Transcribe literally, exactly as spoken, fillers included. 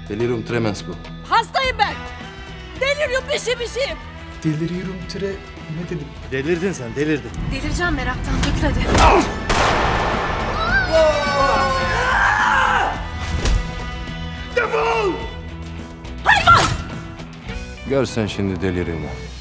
Delirium tremens bu. Hastayım ben. Deliriyorum pişi pişi. Delirium tre... Ne dedim? Delirdin sen, delirdin. Delireceğim meraktan. Dökül hadi. Gör sen şimdi deliriumu.